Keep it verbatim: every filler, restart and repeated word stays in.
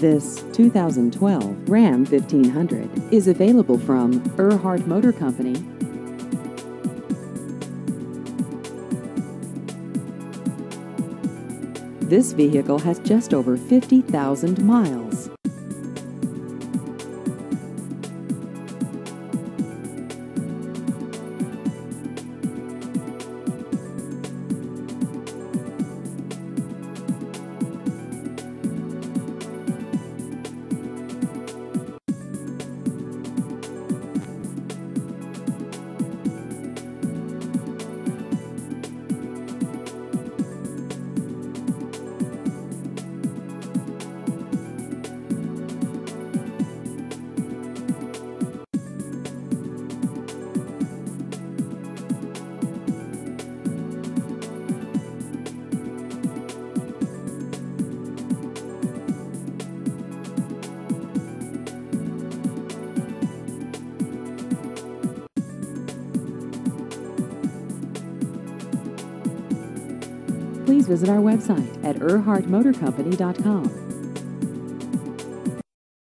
This two thousand twelve Ram fifteen hundred is available from Erhardt Motor Company. This vehicle has just over fifty thousand miles. Please visit our website at erhardt motor company dot com.